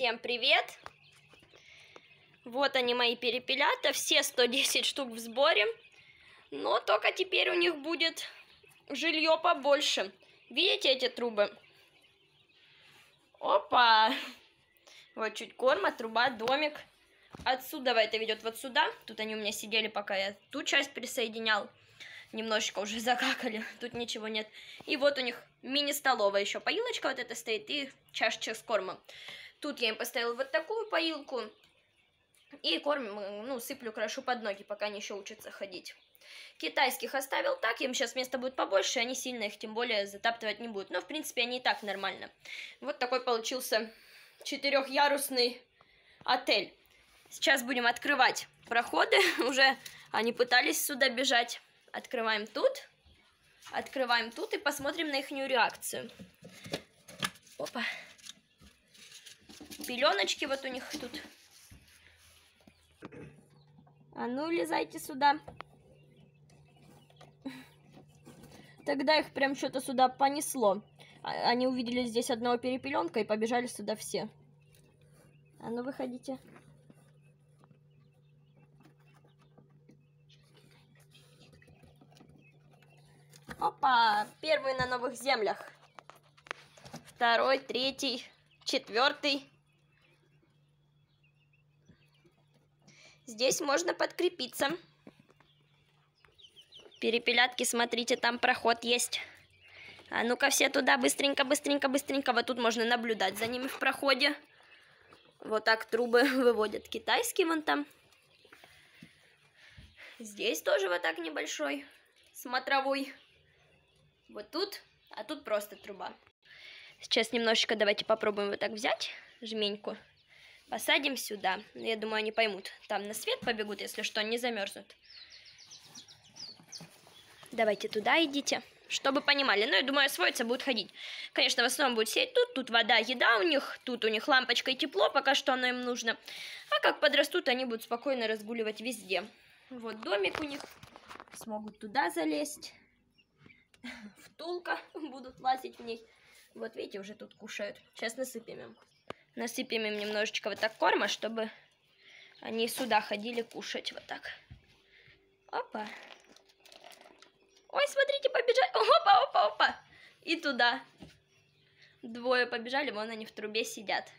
Всем привет! Вот они, мои перепелята, все 110 штук в сборе. Но только теперь у них будет жилье побольше. Видите эти трубы? Опа! Вот чуть корма, труба, домик. Отсюда это ведет вот сюда. Тут они у меня сидели, пока я ту часть присоединял. Немножечко уже закакали, тут ничего нет. И вот у них мини-столовая еще. Поилочка вот эта стоит и чашечка с кормом. Тут я им поставила вот такую поилку. И корм, сыплю, крошу под ноги, пока они еще учатся ходить. Китайских оставил так, им сейчас места будет побольше, они сильно их тем более затаптывать не будут. Но, в принципе, они и так нормально. Вот такой получился 4-ярусный отель. Сейчас будем открывать проходы. Уже они пытались сюда бежать. Открываем тут и посмотрим на их реакцию. Опа. Пеленочки вот у них тут. А ну, лезайте сюда. Тогда их прям что-то сюда понесло. Они увидели здесь одного перепеленка и побежали сюда все. А ну, выходите. Опа! Первый на новых землях. Второй, третий, четвертый. Здесь можно подкрепиться. Перепелятки, смотрите, там проход есть. А ну-ка все туда, быстренько, быстренько, быстренько. Вот тут можно наблюдать за ними в проходе. Вот так трубы выводят. Китайский вон там. Здесь тоже вот так небольшой, смотровой. Вот тут, а тут просто труба. Сейчас немножечко давайте попробуем вот так взять жменьку. Посадим сюда. Я думаю, они поймут. Там на свет побегут, если что, не замерзнут. Давайте туда идите, чтобы понимали. Ну, я думаю, освоиться, будут ходить. Конечно, в основном будут сидеть тут. Тут вода, еда у них. Тут у них лампочка и тепло, пока что оно им нужно. А как подрастут, они будут спокойно разгуливать везде. Вот домик у них. Смогут туда залезть. Втулка будут лазить в ней. Вот видите, уже тут кушают. Сейчас насыпем им. Насыпем им немножечко вот так корма, чтобы они сюда ходили кушать. Вот так. Опа. Ой, смотрите, побежали. Опа, опа, опа. И туда. Двое побежали, вон они в трубе сидят.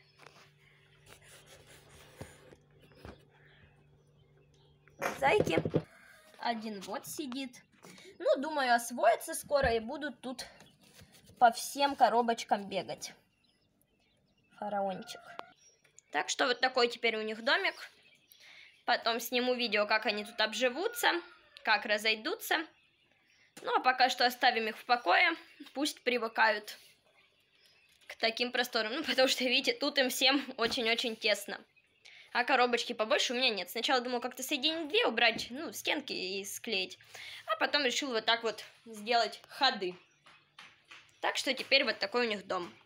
Зайки. Один вот сидит. Ну, думаю, освоятся скоро и будут тут по всем коробочкам бегать. Фараончик. Так что вот такой теперь у них домик. Потом сниму видео, как они тут обживутся, как разойдутся. Ну, а пока что оставим их в покое. Пусть привыкают к таким просторам. Ну, потому что, видите, тут им всем очень-очень тесно. А коробочки побольше у меня нет. Сначала думал как-то соединить две, убрать, стенки и склеить. А потом решил вот так вот сделать ходы. Так что теперь вот такой у них дом.